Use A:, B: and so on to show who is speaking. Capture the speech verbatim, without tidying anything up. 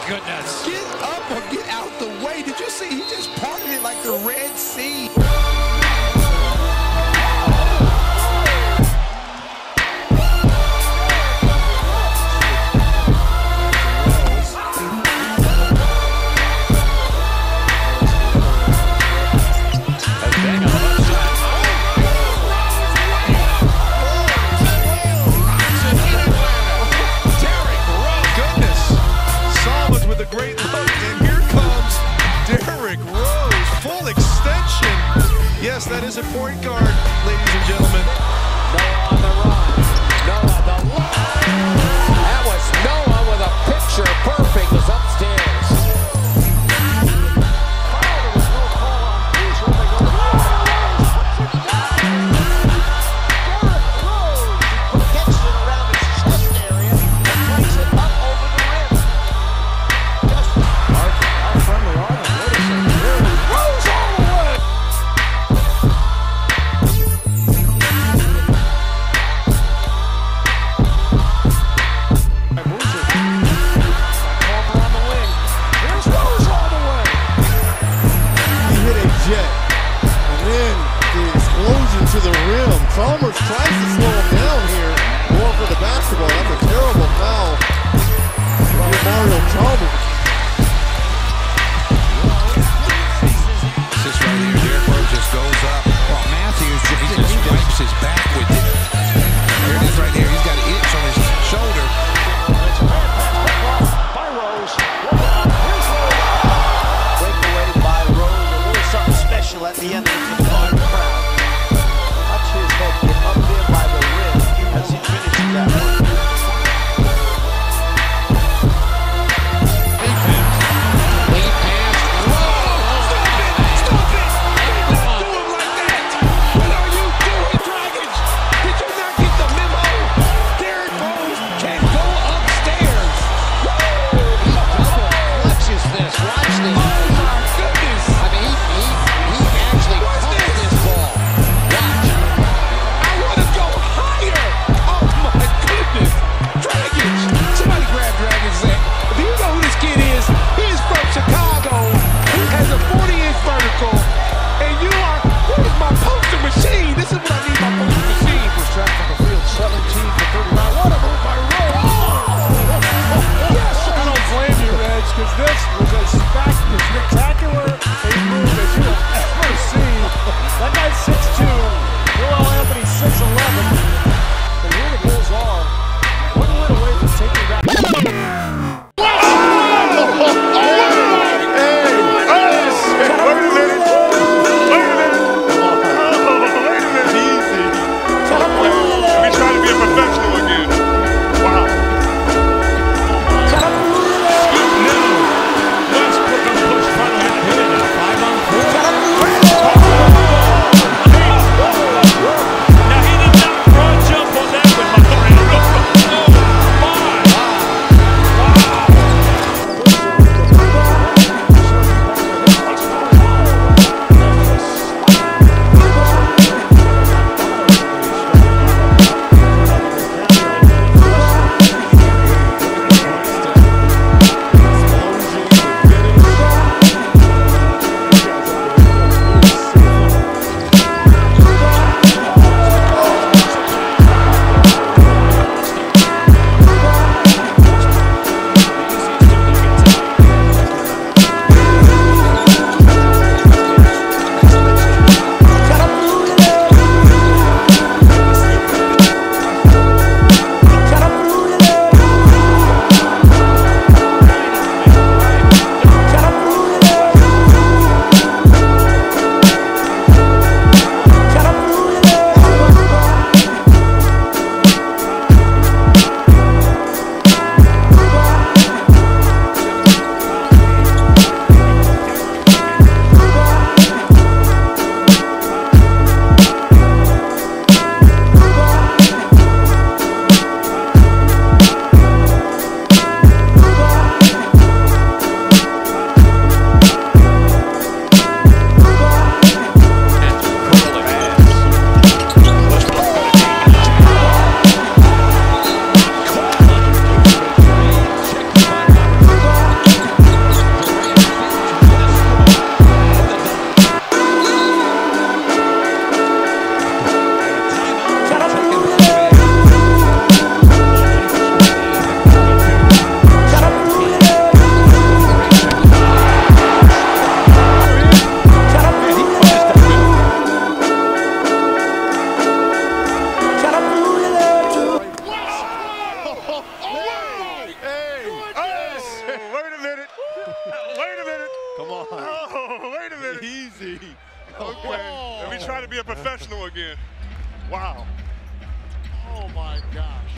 A: goodness.
B: Get up or get out the way. Did you see? He just parted it like the Red Sea.
C: Great look, and here comes Derrick Rose, full extension. Yes, that is a point guard, ladies and gentlemen.
D: Noah on the run. Noah the line. That was Noah with a picture perfect. Was upstairs.
E: To the rim. Chalmers tries to slow him down here. Going for the basketball. That's a terrible foul by Mario Chalmers.
B: This right here, Derrick Rose just goes up. Well, Matthews, he just wipes his back with it. Here it is right here. He's got an itch on his shoulder.
D: By Rose. Here's Rose. Breakaway by Rose. A little something special at the end of it for the crowd. His head get up there by the rim as he finishes that one. Defense. Lead pass. Whoa! Stop it! Stop it! Don't do him like that! What are you doing, Dragons? Did you not get the memo? Derrick Rose can go upstairs. Woo! He double clutches this. Watch this. Oh my goodness! I mean, he, he, he actually caught this ball.
A: Somebody grab Dragons there. Do you know who this kid is? He is from Chicago. He has a forty inch vertical. And you are, where's my poster machine? This is what I need my poster machine.
D: Was trapped from the field, seventeen for thirty-nine. What a move by Rose.
A: Yes,
F: I don't blame you, Reg, because this was as spectacular a move as you have ever seen. That guy's six two. Will Anthony six eleven. And here the Bulls are one little away from taking back.
C: Oh, wait a minute. Wait a minute.
E: Come on.
C: Oh, wait a minute.
E: Easy.
C: Okay. Let me try to be a professional again. Wow.
F: Oh my gosh.